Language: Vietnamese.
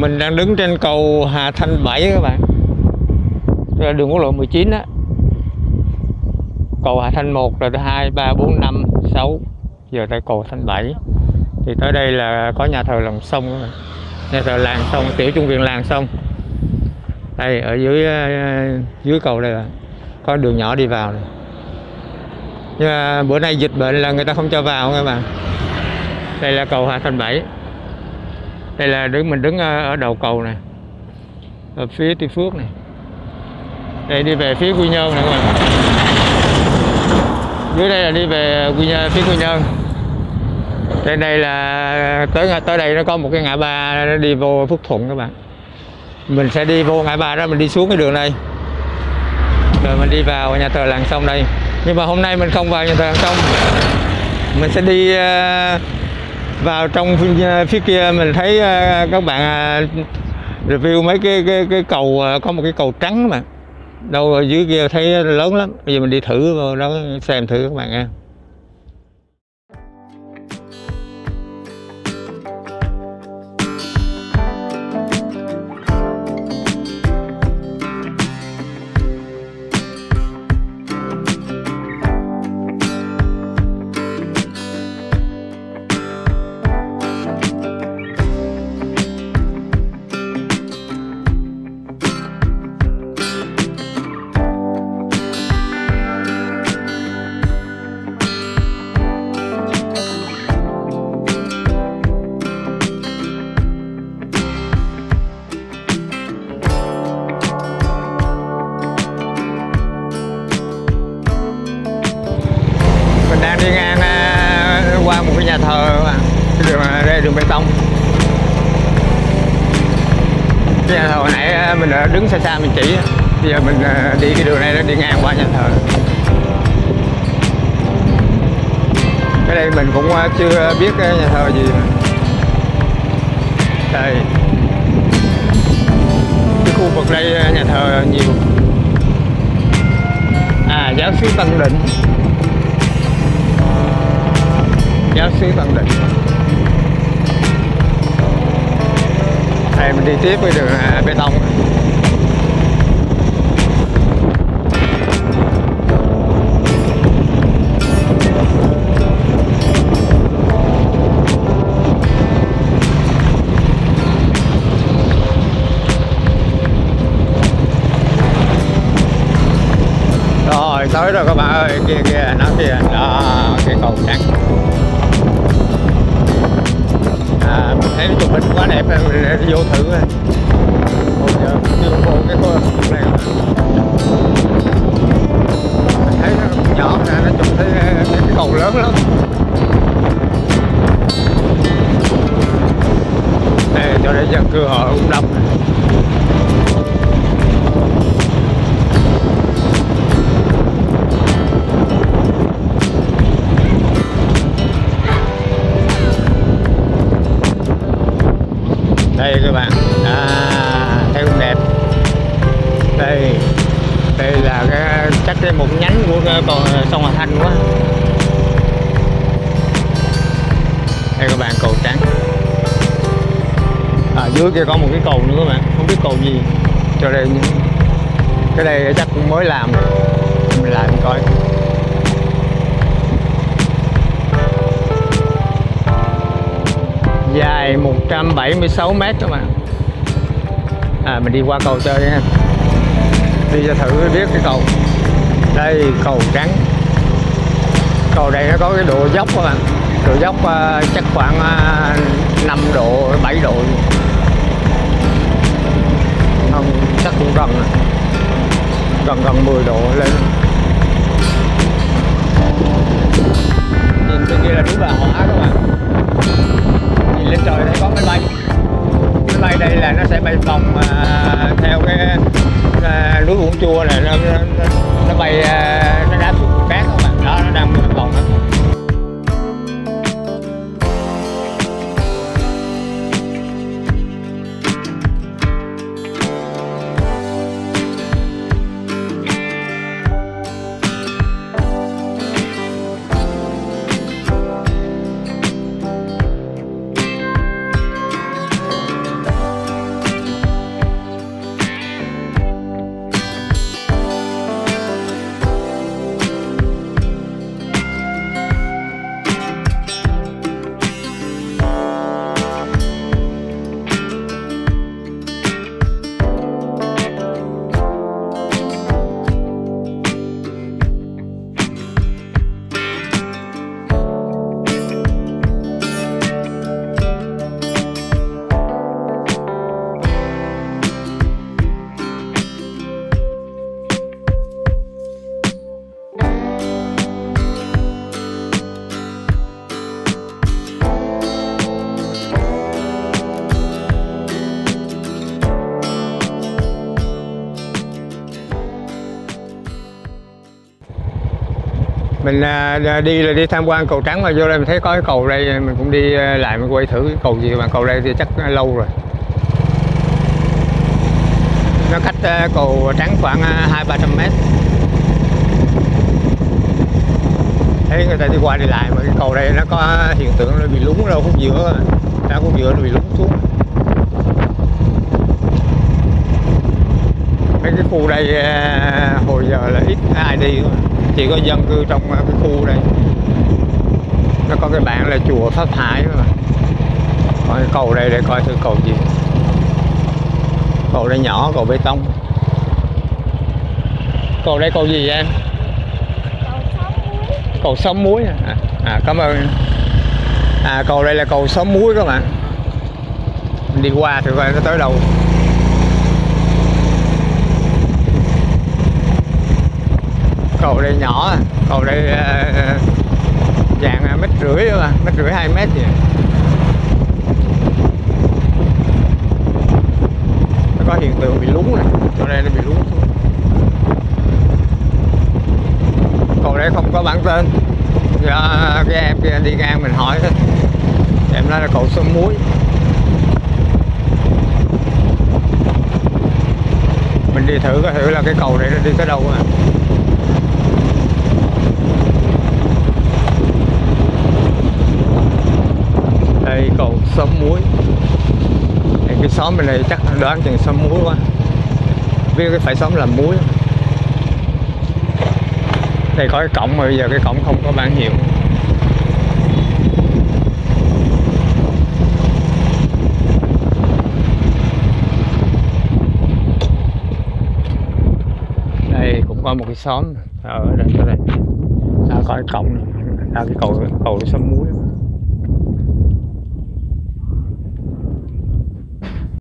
Mình đang đứng trên cầu Hà Thanh 7 các bạn. Đây là đường quốc lộ 19 á. Cầu Hà Thanh 1 rồi 2, 3, 4, 5, 6. Giờ tới cầu Thanh 7. Thì tới đây là có nhà thờ Làng Sông các bạn. Nhà thờ Làng Sông, tiểu trung viện Làng Sông. Đây ở dưới cầu đây là có đường nhỏ đi vào này. Nhưng mà bữa nay dịch bệnh là người ta không cho vào các bạn. Đây là cầu Hà Thanh 7. Đây là mình đứng ở đầu cầu này, ở phía Tuy Phước này. Đây đi về phía Quy Nhơn này các bạn. Dưới đây là đi về phía Quy Nhơn. Trên đây là tới đây nó có một cái ngã ba nó đi vô Phước Thuận các bạn. Mình sẽ đi vô ngã ba đó, mình đi xuống cái đường này rồi mình đi vào nhà thờ Làng Sông đây. Nhưng mà hôm nay mình không vào nhà thờ Làng Sông, mình sẽ đi vào trong phía kia. Mình thấy các bạn review mấy cái cầu, có một cái cầu trắng mà đâu ở dưới kia thấy lớn lắm. Bây giờ mình đi thử vào đó xem thử các bạn nha. Đang đi ngang qua một cái nhà thờ mà đây đường bê tông. Cái nhà thờ hồi nãy mình đã đứng xa xa mình chỉ, bây giờ mình đi cái đường này đi ngang qua nhà thờ. Cái đây mình cũng chưa biết cái nhà thờ gì mà. Đây cái khu vực đây nhà thờ nhiều. Giáo xứ Tân Định. Giáo xứ Tân Định. Đây mình đi tiếp với đường bê tông. Rồi tới rồi các bạn ơi, kia nó kia đó, cái cầu trắng. Mình thấy nó chụp hình quá đẹp, mình vô thử. Ôi trời, chưa vô cái khu này. Mình thấy nó nhỏ nè, nó chụp thấy cái cầu lớn lắm. Đây cho đây dân cư họ cũng đông. Đây các bạn, thấy cũng đẹp. Đây là chắc cái một nhánh của sông Hà Thanh quá. Đây các bạn, cầu trắng. Dưới kia có một cái cầu nữa các bạn, không biết cầu gì. Cho đây cái đây chắc cũng mới làm, mình làm coi. Dài 176 m các bạn. Mình đi qua cầu chơi nha. Đi cho thử biết cái cầu. Đây cầu trắng. Cầu đây nó có cái độ dốc các bạn. Độ dốc chắc khoảng 5 độ, 7 độ. Không, chắc cũng gần 10 độ lên. Nhìn bên kia là núi Bà Hỏa các bạn. Nhìn lên trời thấy có máy bay. Máy bay đây là nó sẽ bay vòng theo cái núi Vũng Chua này, nó bay, nó đáp xuống cát các bạn. Đó, nó đang vòng đó. Mình đi là đi tham quan cầu Trắng mà vô đây mình thấy có cái cầu đây mình cũng đi lại mình quay thử cái cầu gì mà cầu đây thì chắc lâu rồi. Nó cách cầu Trắng khoảng 200-300 mét. Thấy người ta đi qua đi lại mà cái cầu đây nó có hiện tượng nó bị lún đâu khúc giữa, ra khúc giữa nó bị lún xuống. Mấy cái khu đây hồi giờ là ít ai đi, chỉ có dân cư trong cái khu đây. Nó có cái bảng là chùa Pháp Hải mà. Còn cái cầu đây để coi thử cầu gì. Cầu đây nhỏ, cầu bê tông. Cầu đây cầu gì vậy em? Cầu Xóm Muối. Cảm ơn. Cầu đây là cầu Xóm Muối các bạn. Mình đi qua thử coi nó tới đâu. Cầu đây nhỏ, cầu đây dạng 1,5 mét mà, 1,5 2 mét gì. Nó có hiện tượng bị lún này, chỗ đây nó bị lún xuống. Cầu đây không có bảng tên, cái em kia đi ngang mình hỏi thôi, em nói là cầu Xóm Muối. Mình đi thử coi thử là cái cầu này nó đi tới đâu à. Đây cầu Xóm Muối. Đây, cái xóm bên này chắc đoán chừng xóm muối quá, biết cái phải xóm làm muối. Đây có cái cổng mà bây giờ cái cổng không có bảng hiệu. Đây cũng có một cái xóm ở đây, có cái cổng này. Cái cầu xóm muối.